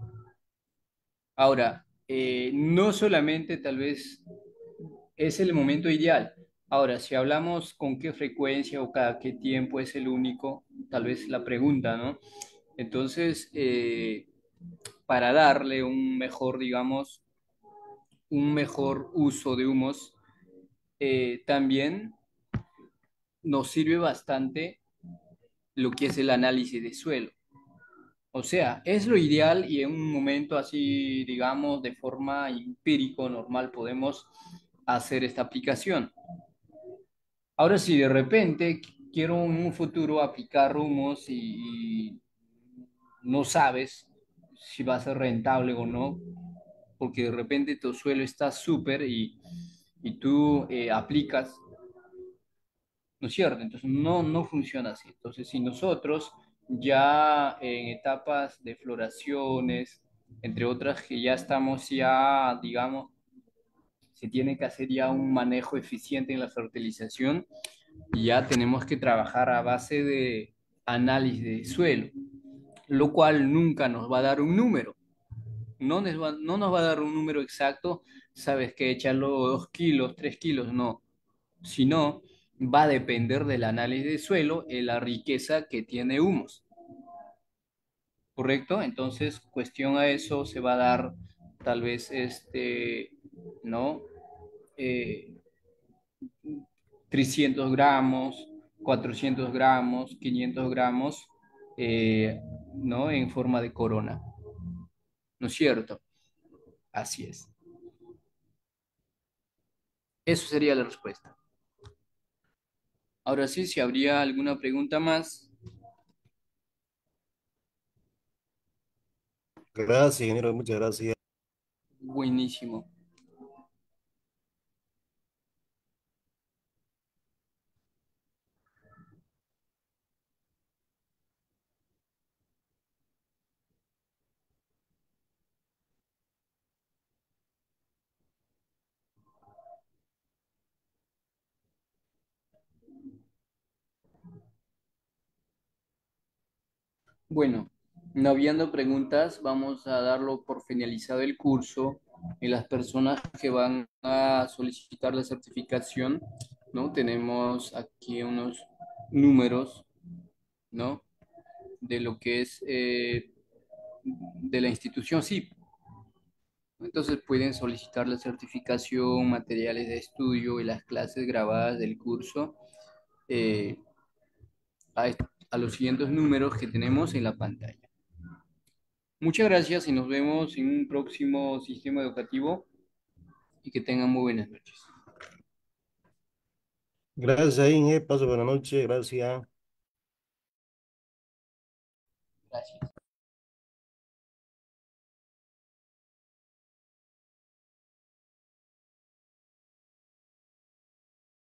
Ahora, eh, no solamente tal vez es el momento ideal. Ahora, si hablamos con qué frecuencia o cada qué tiempo es el único, tal vez la pregunta, ¿no? Entonces, eh, para darle un mejor, digamos, un mejor uso de humos, eh, también nos sirve bastante lo que es el análisis de suelo. O sea, es lo ideal y en un momento así, digamos, de forma empírico, normal, podemos hacer esta aplicación. Ahora, si de repente quiero en un futuro aplicar humos y, y no sabes si va a ser rentable o no, porque de repente tu suelo está súper y, y tú eh, aplicas, ¿no es cierto? Entonces no, no funciona así. Entonces, si nosotros ya en etapas de floraciones, entre otras que ya estamos ya, digamos, se tiene que hacer ya un manejo eficiente en la fertilización y ya tenemos que trabajar a base de análisis de suelo, lo cual nunca nos va a dar un número. No nos va, no nos va a dar un número exacto, sabes que echarlo dos kilos, tres kilos, no, sino va a depender del análisis de suelo y la riqueza que tiene humus, ¿correcto? Entonces, cuestión a eso se va a dar tal vez este, ¿no? Eh, trescientos gramos, cuatrocientos gramos, quinientos gramos, eh, ¿no? En forma de corona, ¿no es cierto? Así es. Eso sería la respuesta. Ahora sí, si habría alguna pregunta más. Gracias, ingeniero, muchas gracias. Buenísimo. Bueno, no habiendo preguntas, vamos a darlo por finalizado el curso y las personas que van a solicitar la certificación, ¿no? Tenemos aquí unos números, ¿no? De lo que es eh, de la institución S I P. Entonces pueden solicitar la certificación, materiales de estudio y las clases grabadas del curso eh, a, est- a los siguientes números que tenemos en la pantalla. Muchas gracias y nos vemos en un próximo sistema educativo y que tengan muy buenas noches. Gracias, Inge. Paso buena noche. Gracias. Gracias.